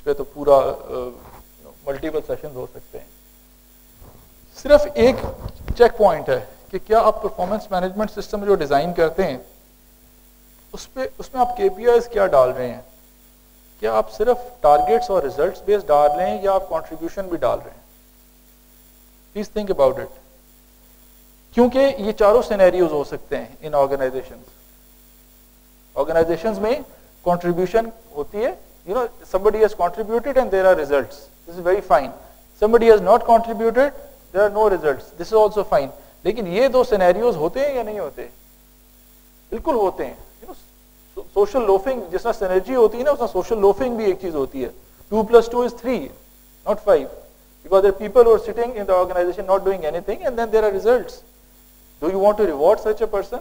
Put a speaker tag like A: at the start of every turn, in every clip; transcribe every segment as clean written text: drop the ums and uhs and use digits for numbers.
A: पे तो पूरा मल्टीपल सेशन हो सकते हैं। सिर्फ एक चेक पॉइंट है कि क्या आप परफॉर्मेंस मैनेजमेंट सिस्टम जो डिज़ाइन करते हैं उसमें आप KPIs क्या डाल रहे हैं? क्या आप सिर्फ टारगेट्स और रिजल्ट्स बेस्ड डाल रहे हैं या आप कंट्रीब्यूशन भी डाल रहे हैं? प्लीज थिंक अबाउट इट, क्योंकि ये चारों सिनेरियोज हो सकते हैं इन ऑर्गेनाइजेशंस में कंट्रीब्यूशन होती है, somebody has contributed and there are results, this is very fine. Somebody has not contributed, there are no results, this is also fine. लेकिन ये दो सिनेरियोज होते हैं या नहीं होते? बिल्कुल होते हैं। सोशल लोफिंग जिसमें सिनर्जी होती है ना, उसमें सोशल लोफिंग भी एक चीज होती है। 2 + 2 is 3, not 5, because there are people who are sitting in the organization not doing anything and then there are results. Do you want to reward such a person?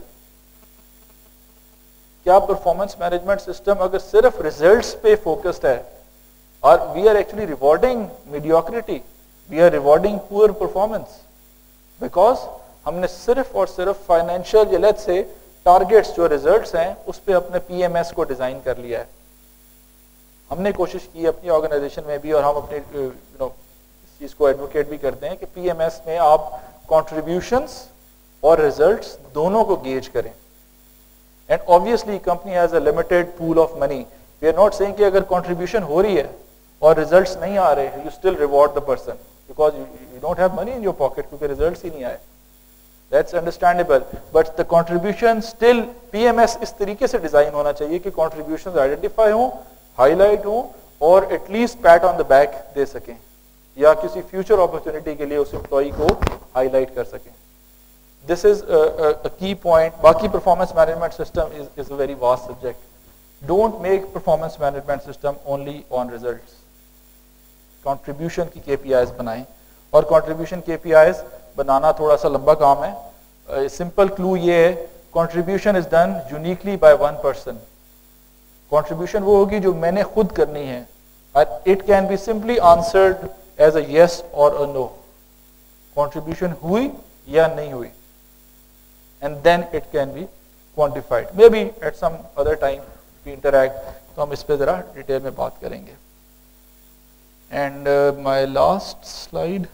A: क्या परफॉर्मेंस मैनेजमेंट सिस्टम अगर सिर्फ results पे focused है, और we are actually rewarding mediocrity, we are rewarding poor performance, because हमने सिर्फ और सिर्फ फाइनेंशियल या लेट्स से टारगेट्स जो रिजल्ट्स हैं उस पे अपने PMS को डिजाइन कर लिया है। हमने कोशिश की अपनी ऑर्गेनाइजेशन में भी, और हम अपने इस चीज को एडवोकेट भी करते हैं कि PMS में आप कॉन्ट्रीब्यूशंस और रिजल्ट्स दोनों को गेज करें। And obviously company has a limited pool of money, we are not saying कि अगर कॉन्ट्रीब्यूशन हो रही है और रिजल्ट्स नहीं आ रहे, you still reward the person because you don't have money in your pocket, क्योंकि रिजल्ट्स ही नहीं आए। That's understandable, but the contribution still PMS इस तरीके से डिजाइन होना चाहिए कि contributions identify हों, highlight हों, और at least pat on the back दे सकें, या किसी future opportunity के लिए उस employee को highlight कर सकें। This is a key point. बाकी performance management system is a very vast subject. Don't make performance management system only on results. Contribution की KPIs बनाएं, और contribution KPIs बनाना थोड़ा सा लंबा काम है। सिंपल क्लू ये है, contribution is done uniquely by one person. Contribution वो होगी जो मैंने खुद करनी है, और it can be simply answered as a yes or a no. Contribution हुई या नहीं हुई, and then it can be quantified. Maybe at some other time we interact, तो हम इस पे जरा डिटेल में बात करेंगे। And my last slide,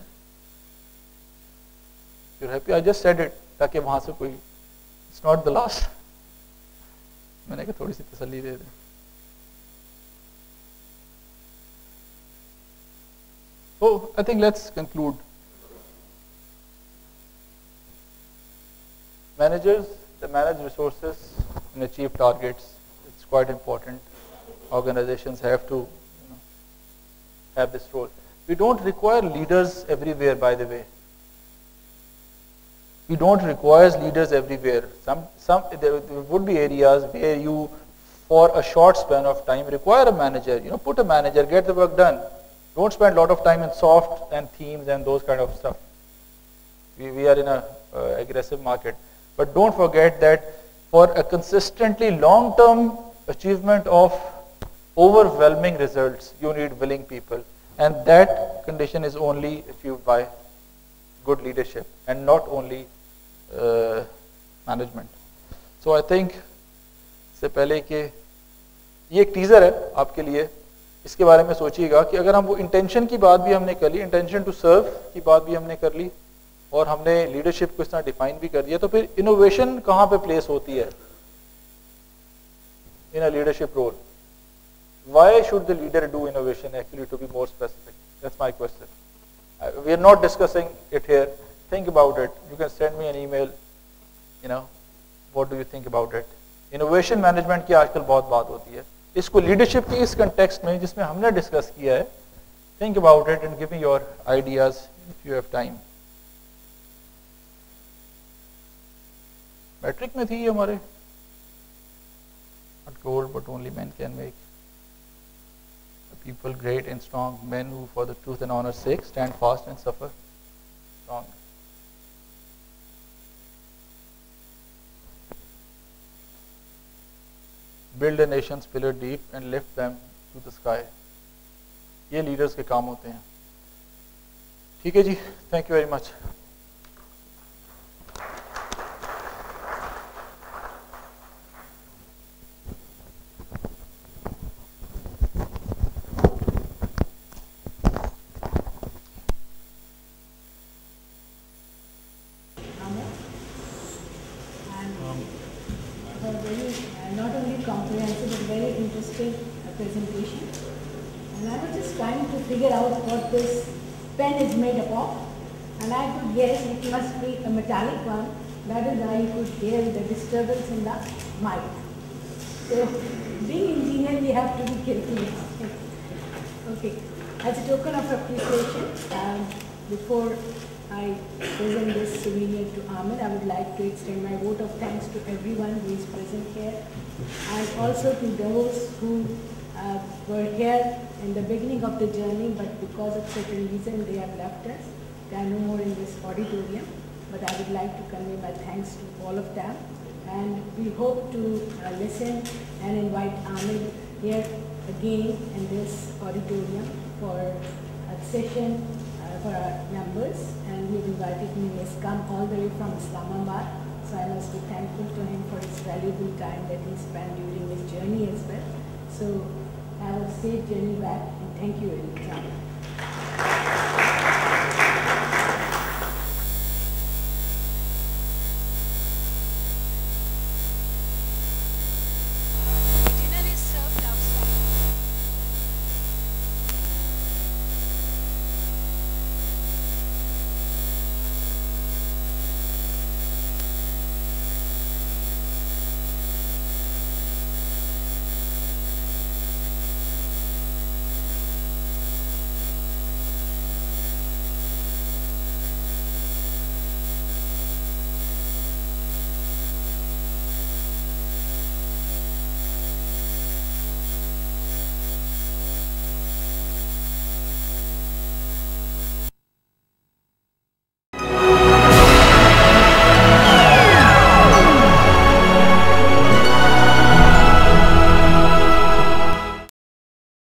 A: You're happy? I just said it ताकि वहां से कोई, it's not the last, मैंने कहा थोड़ी सी तसल्ली दे दें। So I think let's conclude. Managers, they manage resources and achieve targets. It's quite important. Organizations have to have this role. We don't require leaders everywhere, by the way. We don't require leaders everywhere. There would be areas where you, for a short span of time, require a manager. Put a manager, get the work done. Don't spend a lot of time in soft and themes and those kind of stuff. We are in a aggressive market, but don't forget that for a consistently long-term achievement of overwhelming results, you need willing people, and that condition is only achieved by good leadership and not only management. So I think इससे पहले कि ये एक teaser है आपके लिए, इसके बारे में सोचिएगा कि अगर हम वो इंटेंशन की बात भी हमने कर ली, इंटेंशन टू सर्व की बात भी हमने कर ली, और हमने लीडरशिप को इस तरह डिफाइन भी कर दिया, तो फिर इनोवेशन कहाँ पे प्लेस होती है in a leadership role? Why should the leader do innovation actually, to be more specific? That's my question. We are not discussing it here. Think about it. You can send me an email. What do you think about it? Innovation management की आजकल बहुत बात होती है, इसको leadership के इस context में जिसमें हमने डिस्कस किया है, think about it and give me your ideas if you have time. Matric में थी हमारे, not gold but only men can make. The people great and strong, men who for the truth and honor's sake stand fast and suffer strong. Build a nation's pillar deep and lift them to the sky. ये leaders के काम होते हैं। ठीक है जी, thank you very much.
B: figure out what this pen is made up of, and I could guess it must be a metallic one. That is why you could hear the disturbance in the mic. So, being engineer, we have to be careful. Okay. As a token of appreciation, before I present this souvenir to Ahmed, I would like to extend my vote of thanks to everyone who is present here, and also to those who were here in the beginning of the journey, but because of certain reason they have left us. They are no more in this auditorium, but I would like to convey my thanks to all of them, and we hope to listen and invite Ahmed here again in this auditorium for a session for our members, and we've invited him. He has come all the way from Islamabad, so I must be thankful to him for his valuable time that he spent during his journey as well. So have a safe journey back, and thank you very much.